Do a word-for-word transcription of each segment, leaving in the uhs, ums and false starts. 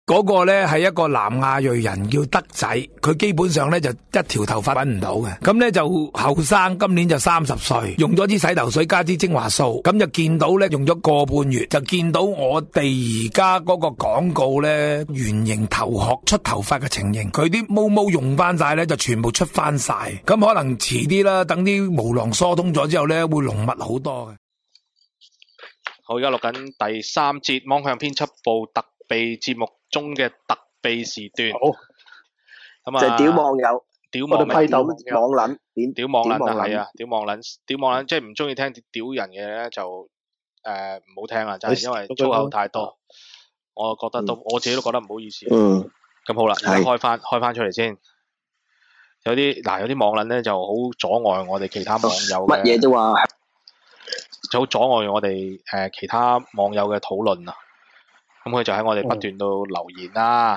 嗰個咧係一個南亞裔人叫德仔，佢基本上咧就一條頭髮搵唔到嘅，咁咧就後生，今年就三十歲，用咗支洗頭水加支精華素，咁就見到咧用咗個半月，就見到我哋而家嗰個廣告咧圓形頭殼出頭髮嘅情形，佢啲毛毛用翻晒咧就全部出翻晒，咁可能遲啲啦，等啲毛囊疏通咗之後咧會濃密好多嘅。 好，而家錄緊第三節網向編輯部特備節目中嘅特備時段。 好， 咁啊， 就係屌網友， 屌網我哋批鬥網撚，點屌網撚啊， 撚係啊，屌網撚，屌網撚，即係唔中意聽屌人嘅咧就誒唔好聽啦，真係因為粗口太多，我覺得都我自己都覺得唔好意思。 嗯， 咁好啦，而家係開翻開翻出嚟先。有啲嗱，有啲網撚咧就好阻礙我哋其他網友嘅乜嘢都話就好阻礙我哋誒、呃、其他網友嘅討論啊！咁佢就喺我哋不斷度留言啦。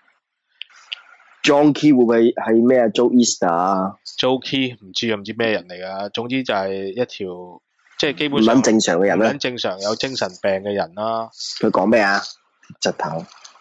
John Key 會唔會係咩啊 ？Joe Easter 啊？ Joe Key 唔知啊，唔知咩人嚟噶。總之就係一條即係基唔本上撚正常嘅人唔咧撚正常有精神病嘅人啦。 佢講咩啊？窒頭。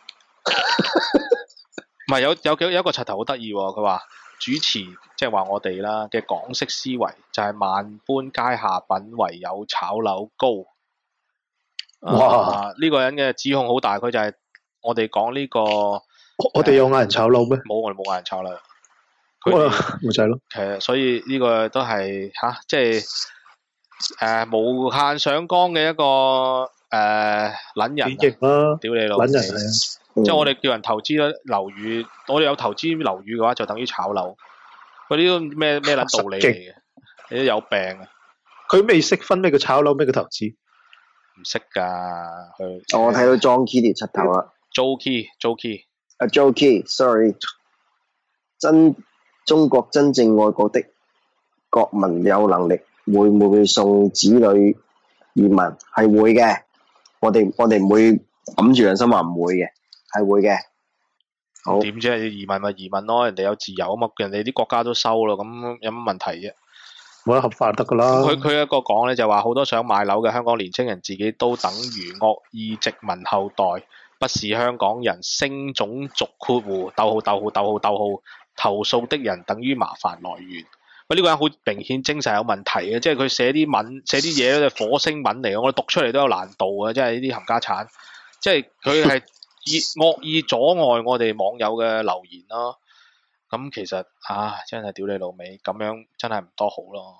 唔係有有有有一個柒頭好得意喎，佢話主持即係話我哋啦嘅港式思維就係萬般皆下品，唯有炒樓高。 哇！ 啊呢、個人嘅指控好大，佢就係我哋講呢個。 我哋有嗌人炒樓咩？ 冇，我哋冇嗌人炒樓。佢哇哋咪就係咯。 其實所以呢個都係吓，即係誒無限上綱嘅一個誒撚人啊。 典型啦， 屌你老味！ 撚人係啊！ 嗯即係我哋叫人投資咧樓宇，我哋有投資樓宇嘅話，就等於炒樓。嗰啲都咩咩撚道理嚟嘅？你都有病啊！ 佢未識分咩叫炒樓，咩叫投資。 唔識㗎，佢。 我睇到 John Key 條柒頭啦。 Joe Key，Joe Key。 啊 Joe Key，sorry，真中國真正愛國的國民有能力，會唔會送子女移民？係會嘅，我哋我哋唔會揞住良心話唔會嘅，係會嘅。好， 點啫？移民咪移民咯，人哋有自由啊嘛，人哋啲國家都收咯，咁有乜問題啫？ 冇得合法得㗎啦。 佢佢一個講咧就話好多想買樓嘅香港年青人自己都等於惡意殖民後代，不是香港人，升種族括弧逗號逗號逗號逗號投訴的人等於麻煩來源。喂，呢個人好明顯精神有問題嘅，即係佢寫啲文寫啲嘢咧，火星文嚟嘅，我哋讀出嚟都有難度嘅，即係呢啲冚家產，即係佢係意惡意阻礙我哋網友嘅留言咯。咁其實啊，真係屌你老味，咁樣真係唔多好咯。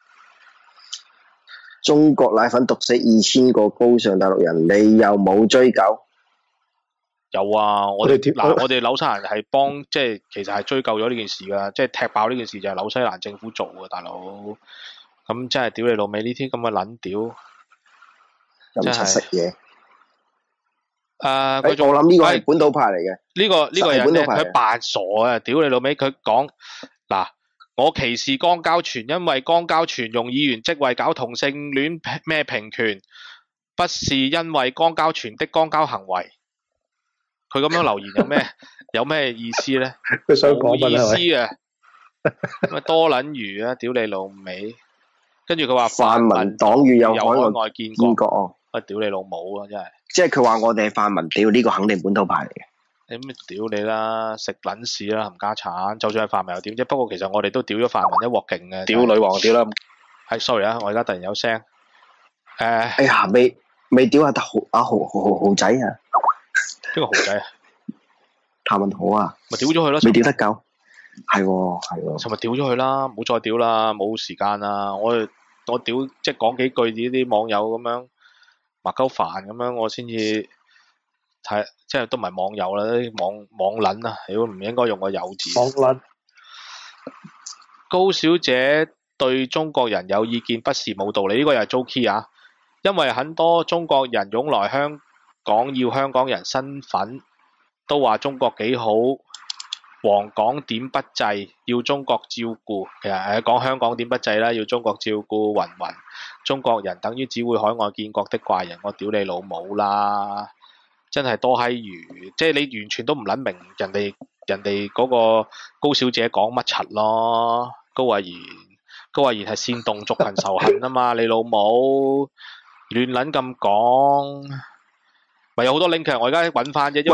中國奶粉毒死二千個高尚大陸人，你又冇追究？ 有啊，我哋我哋點嗱，我哋紐西蘭係幫，即係其實係追究咗呢件事噶，即係踢爆呢件事就係紐西蘭政府做嘅，大佬。咁真係屌你老味呢啲咁嘅撚屌， 咁出食嘢。 誒，佢誒， 仲我諗呢個係本土派嚟嘅。 呢個呢個人咧， 本土派佢扮傻啊！屌你老味，佢講嗱，我歧視江交全，因為江交全用議員職位搞同性戀咩平權，不是因為江交全的江交行為。佢咁樣留言有咩有咩意思咧？ 佢想講冇意乜係咪？ 思啊！咁啊多撚魚啊！屌你老味！跟住佢話泛民黨羽有海外外見見過， 過哦， 啊屌你老母啊！真係即係佢話我哋係泛民，屌呢個肯定本土派嚟嘅。 你咩屌你啦，食撚屎啦，冚家產！就算係泛民又點啫？不過其實我哋都屌咗泛民一鑊勁嘅。 屌女王屌啦！ 係 sorry 啊，我而家突然有聲。誒、 哎呀，未未屌下豪阿豪豪豪豪仔啊！ 邊個豪仔啊？ 譚文豪啊， 咪屌咗佢咯！ 未屌得夠，係喎係喎。 尋日屌咗佢啦，唔好再屌啦，冇時間啦。我我屌即係講幾句呢啲網友咁樣麻鳩煩咁樣，我先至睇，即係都唔係網友啦，啲網網撚啊，屌唔應該用個有字。 網撚高小姐對中國人有意見不是冇道理，呢、這個又係 Joe Key 啊，因為很多中國人湧來香港要香港人身份，都話中國幾好，黃港點不制，要中國照顧。其實誒講香港點不制啦，要中國照顧云云。中國人等於只會海外建國的怪人，我屌你老母啦！真係多閪餘，即係你完全都唔撚明人哋人哋嗰個高小姐講乜柒咯。高慧賢，高慧賢係煽動族群仇恨啊嘛，你老母亂撚咁講，咪有好多 link 嘅，我而家揾翻啫，因為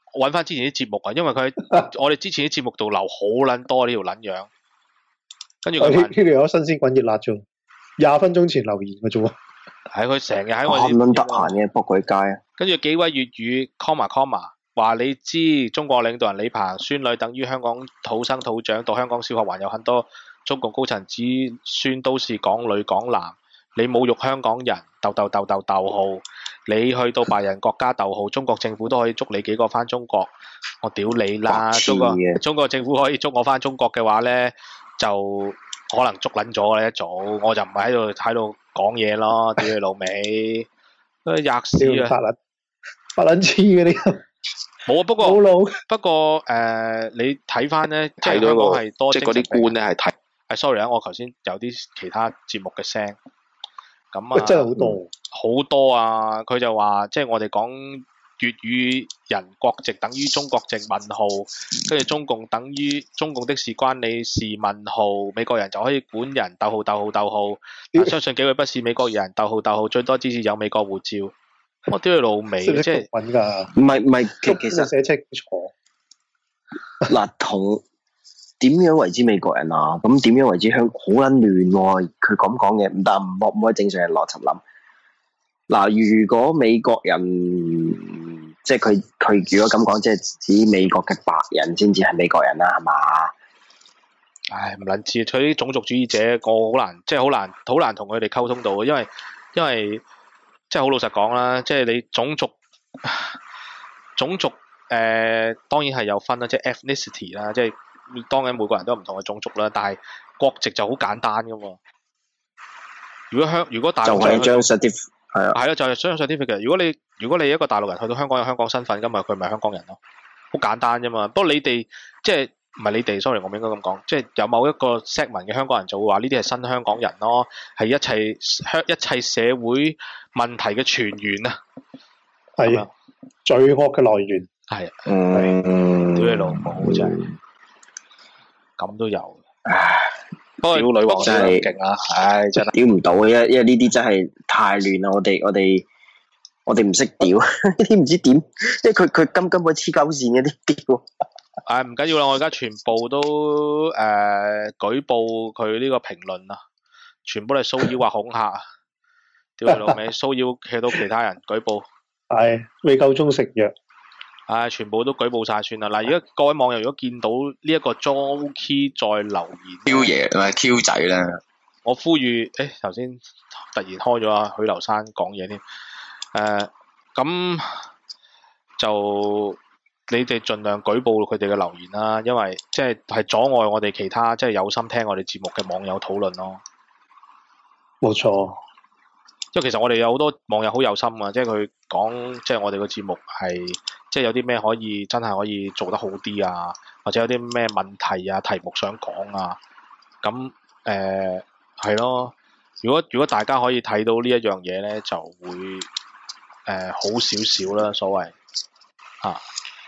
揾翻之前啲節目啊，因為佢我哋之前啲節目度留好撚多呢條撚樣，跟住佢呢條有新鮮滾熱辣啫，廿分鐘前留言嘅啫喎。 係佢成日喺我哋咁撚得閒嘅卜佢街啊！ 跟住幾位粵語 comma comma 話你知中國領導人李鵬孫女等於香港土生土長，到香港小學還有很多中共高層子孫都是港女港男，你侮辱香港人，逗逗逗逗逗號，你去到白人國家逗號，中國政府都可以捉你幾個翻中國，我屌你啦！中國中國政府可以捉我翻中國嘅話咧，就可能捉撚咗啦一早，我就唔係喺度喺度講嘢咯，屌你老味，吔屎啊！ 發撚發撚黐嘅呢個。 冇啊，不過不過誒、呃，你睇翻咧，即係香港係多即係嗰啲官咧係睇。 係 sorry 啊，我頭先有啲其他節目嘅聲，咁啊， 真係好多好多啊！佢就話即係我哋講粵語人國籍等於中國籍問號，跟住中共等於中共的事關你事問號，美國人就可以管人逗號逗號逗號，但相信幾位不是美國人逗號逗號，最多只是有美國護照。我屌你老味，即係揾㗎， 唔係唔係，其其實寫清楚嗱，同點樣為之美國人啊？咁點樣為之香好撚亂喎？佢咁講嘅唔得，唔可唔可以正常人邏輯諗。嗱，如果美國人即係佢佢如果咁講，即係指美國嘅白人先至係美國人啦，係嘛？ 唉，唔撚知，佢啲種族主義者，我好難，即係好難好難同佢哋溝通到，因為因為。即係好老實講啦，即係你種族種族誒、呃，當然係有分啦，即係 ethnicity 啦，即係當然每個人都有唔同嘅種族啦，但係國籍就好簡單噶嘛。如果香如果大陸就係張 certificate 係啊， 係啦，就係張 certificate。如果你如果你一個大陸人去到香港有香港身份，咁咪佢咪香港人咯，好簡單啫嘛。不過你哋即係唔係你哋 sorry，我唔應該咁講，即係有某一個 segment 嘅香港人就會話呢啲係新香港人咯，係一切香一切社會問題嘅泉源啊， 係罪惡嘅來源， 係， 嗯， 屌你老母真係，咁都有， 唉， 屌女王真係勁啊，唉真係屌唔到嘅，因因為呢啲真係太亂啦，我哋我哋我哋唔識屌，呢啲唔知點，因為佢佢根根本黐鳩線嘅啲屌。 唉，唔緊要啦，我而家全部都誒、呃、舉報佢呢個評論啊，全部都係騷擾或恐嚇啊！屌你老味，騷擾企到其他人舉報， 係未夠鐘食藥， 唉，全部都舉報晒算啦。嗱，而家各位網友如果見到呢一個 Joey 再留言 ，Q 爺唔係 Q 仔啦， 我呼籲，誒頭先突然開咗啊許留山講嘢添，誒、呃、咁就。你哋盡量舉報佢哋嘅留言啦，因為即係係阻礙我哋其他即係有心聽我哋節目嘅網友討論咯。 冇錯， 因為其實我哋有好多網友好有心啊，即係佢講即係我哋個節目係即係有啲咩可以真係可以做得好啲啊，或者有啲咩問題啊題目想講啊，咁誒係咯。如果如果大家可以睇到呢一樣嘢咧，就會誒、呃、好少少啦，所謂啊。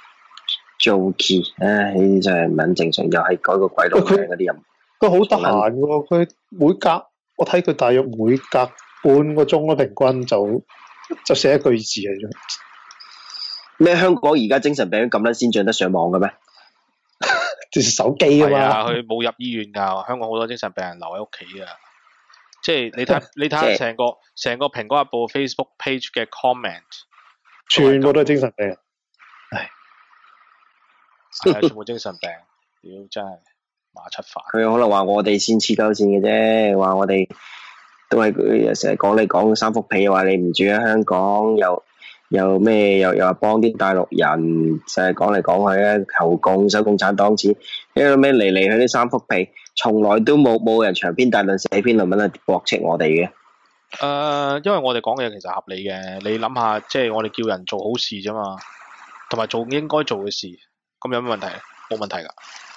Joey，唉，呢啲真係唔撚正常，又係改個鬼佬名嗰啲人。 佢好得閒喎，佢每隔我睇佢大約每隔半個鐘咯，平均就就寫一句字嚟啫。 咩香港而家精神病咁撚先進得上網嘅咩？手機啊嘛， 佢冇入醫院㗎，香港好多精神病人留喺屋企㗎。即係你睇你睇下成個成個蘋果日報 Facebook page 嘅 comment， 全部都係精神病人。唉。 係全部精神病，屌真係馬七飯。 佢可能話我哋先黐鳩線嘅啫，話我哋都係佢成日講你講三幅被，話你唔住喺香港，又又咩又又話幫啲大陸人，就係講嚟講去咧求共收共產黨錢，因為咩嚟嚟去啲三幅被，從來都冇冇人長篇大論寫篇論文去駁斥我哋嘅。 誒、呃，因為我哋講嘅嘢其實合理嘅，你諗下，即係我哋叫人做好事啫嘛，同埋做應該做嘅事。咁有咩問題？冇問題噶。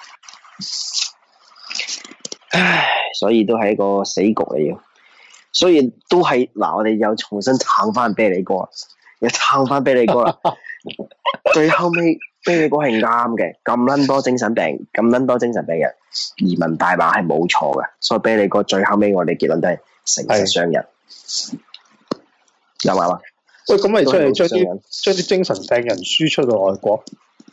唉，所以都係一個死局嚟嘅。所以都係嗱，我哋又重新撐翻啤梨哥，又撐翻啤梨哥啦。最後尾啤梨哥係啱嘅，咁撚多精神病，咁撚多精神病人，移民大馬係冇錯嘅。所以啤梨哥最後尾我哋結論都係誠實商人，有冇啊？ 喂，咁咪即係將啲將啲精神病人輸出到外國？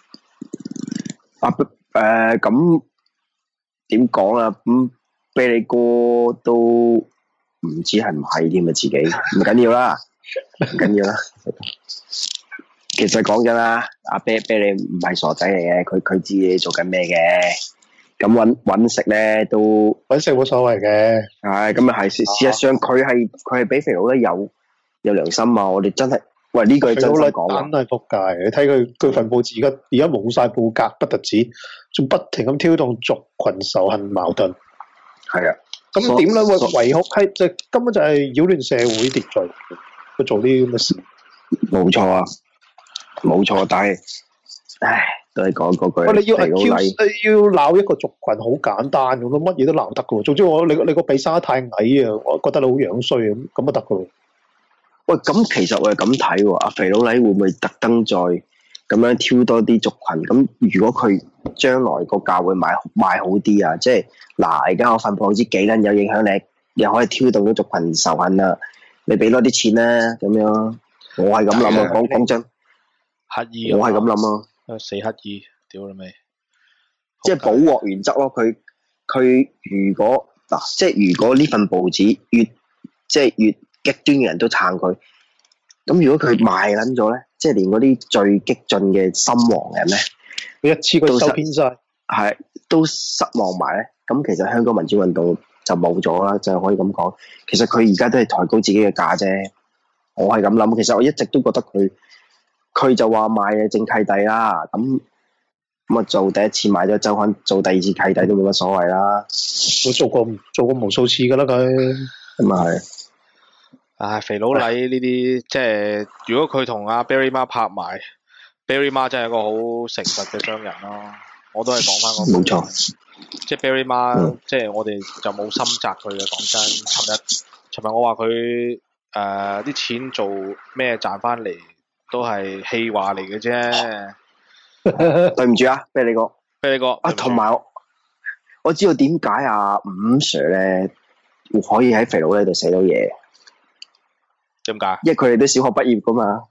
啊誒咁點講啊？咁啤梨哥都唔知係唔係添啊，自己唔緊要啦，唔緊要啦。其實講真啦，阿啤啤梨唔係傻仔嚟嘅，佢佢知你做緊咩嘅。咁揾揾食咧都揾食冇所謂嘅。 係咁啊係，事實上佢係佢係比肥佬咧有有良心啊！我哋真係喂呢句真心講啊！ 真係仆街，你睇佢佢份報紙而家而家冇晒報格，不特止，仲不停咁挑動族群仇恨矛盾。 係啊， 咁點咧？喂，維護係就根本就係擾亂社會秩序，佢做啲咁嘅事。 冇錯啊，冇錯，但係唉。都係講嗰句。 喂，你要 accuse， 要鬧一個族群好簡單咁咯，乜嘢都鬧得噶喎。總之我你你個鼻生得太矮啊，我覺得你好樣衰咁，咁就得噶喎。 喂，咁其實我係咁睇喎，阿肥佬黎會唔會特登再咁樣挑多啲族群？咁如果佢將來個價會賣賣好啲啊，即係嗱，而家我份報紙幾撚有影響力，又可以挑動到族群仇恨啊，你俾多啲錢啦，咁樣。我係咁諗啊，講講真， 乞衣， 我係咁諗啊。 死乞衣，屌你未？ 即係保鑊原則咯。佢佢如果嗱，即係如果呢份報紙越即係越極端嘅人都撐佢，咁如果佢賣撚咗咧，即係連嗰啲最激進嘅心黃人咧， 佢一次過收編晒， 係都失望埋咧。咁其實香港民主運動就冇咗啦，就可以咁講。其實佢而家都係抬高自己嘅價啫。我係咁諗，其實我一直都覺得佢。佢就話賣嘅正契弟啦，咁咁啊做第一次買咗周刊，做第二次契弟都冇乜所謂啦。 我做過做過無數次噶啦佢， 咁啊係。 唉，肥佬黎呢啲即係如果佢同阿 Barry 媽拍埋 ，Barry 媽真係一個好誠實嘅商人咯。我都係講翻個。冇錯。即係 Barry 媽，嗯、即係我哋就冇深責佢嘅。講真，尋日尋日我話佢誒啲錢做咩賺翻嚟？都係氣話嚟嘅啫， 對唔住啊，啤梨哥， 啤梨哥啊， 同埋我，我知道點解啊五 Sir 咧可以喺肥佬呢度寫到嘢， 點解？ 因為佢哋都小學畢業噶嘛，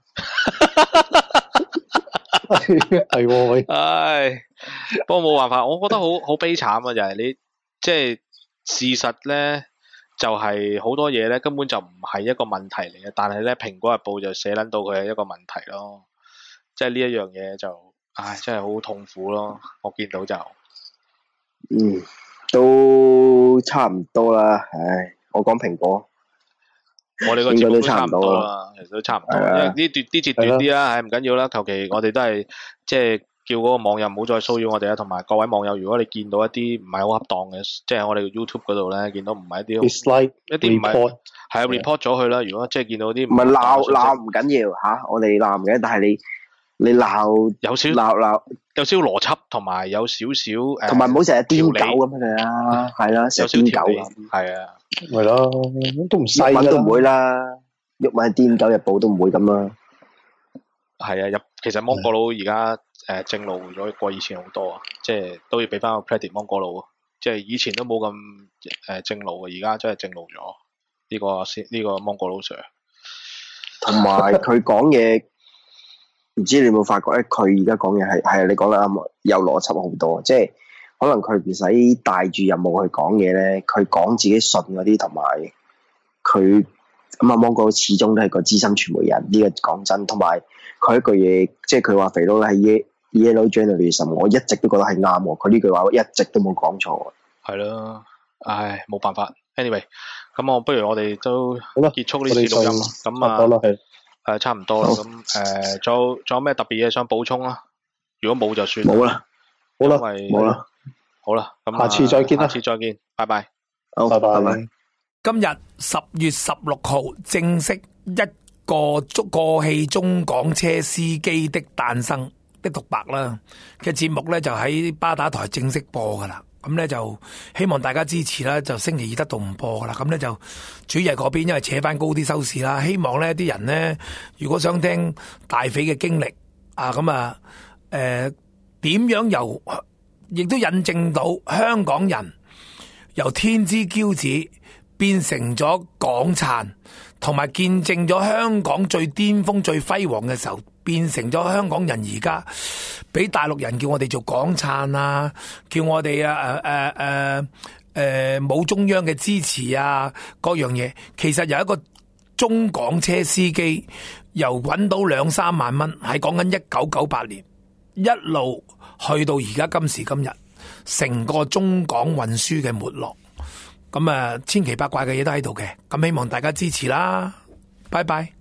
係喎， 唉，不過冇辦法，我覺得好好悲慘啊，就係你即係事實咧。就係好多嘢咧，根本就唔係一個問題嚟嘅，但係咧《蘋果日報》就寫撚到佢係一個問題咯，即係呢一樣嘢就，唉，真係好痛苦咯。我見到就， 嗯，都差唔多啦。唉，我講蘋果， 我哋個節目都差唔多啦，其實都差唔多。因為呢段啲節短啲啦，唉，唔緊要啦，求其我哋都係即係。叫嗰個網友唔好再騷擾我哋啦，同埋各位網友，如果你見到一啲唔係好恰當嘅，即係我哋 YouTube 嗰度咧，見到唔係一啲 dislike 一啲唔係係啊 report 咗佢啦。如果即係見到啲唔係鬧鬧唔緊要嚇，我哋鬧嘅，但係你你鬧有少鬧鬧有少少邏輯，同埋有少少誒， 同埋唔好成日癲狗咁樣啦，係啦，成日癲狗咁， 係啊， 係咯，都唔細㗎，都唔會啦，鬱文癲狗日報都唔會咁啦。 係啊，入其實芒果佬而家。誒、呃，正路咗過以前好多啊，即係都要俾翻個 credit 芒果佬，即係以前都冇咁誒正路嘅，而家真係正路咗呢、這個先呢、這個芒果佬 Sir。 同埋佢講嘢，唔知你有冇發覺咧？佢而家講嘢係係你講得啱，有邏輯好多，即係可能佢唔使帶住任務去講嘢咧，佢講自己信嗰啲，同埋佢咁啊，芒果佬始終都係個資深傳媒人，呢、這個講真，同埋佢一句嘢，即係佢話肥佬係耶。Yellow Journalism，我一直都覺得係啱喎。佢呢句話我一直都冇講錯。係咯，唉，冇辦法。Anyway，咁我不如我哋都結束呢次錄音啦。咁啊，誒、呃，差唔多啦。咁誒，仲、呃、有仲有咩特別嘢想補充啊？如果冇就算。 冇啦， 好啦， 冇啦， 好啦。咁下次再見啦， 下次再見，拜拜。 好，拜拜。拜拜。 今日十月十六號正式一個足過氣中港車司機的誕生。的獨白啦嘅節目咧就喺巴打台正式播噶啦，咁咧就希望大家支持啦，就星期二得到唔播噶啦，咁咧就主日嗰邊因為扯翻高啲收視啦，希望咧啲人咧如果想聽大匪嘅經歷啊，咁啊誒點樣由亦都引證到香港人由天之驕子變成咗港燦，同埋見證咗香港最巔峰最輝煌嘅時候變成咗香港人而家俾大陸人叫我哋做港燦啊，叫我哋啊誒誒誒誒冇中央嘅支持啊，各樣嘢，其實有一個中港車司機由揾到兩三萬蚊，係講緊一九九八年一路去到而家今時今日，成個中港運輸嘅沒落，咁啊千奇百怪嘅嘢都喺度嘅，咁希望大家支持啦，拜拜。